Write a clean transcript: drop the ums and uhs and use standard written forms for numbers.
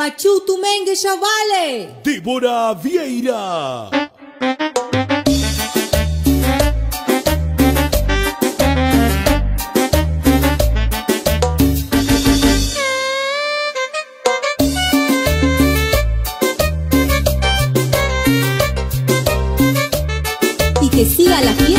Pachu Tumengue Chavale. Débora Vieira. Y que siga la fiesta.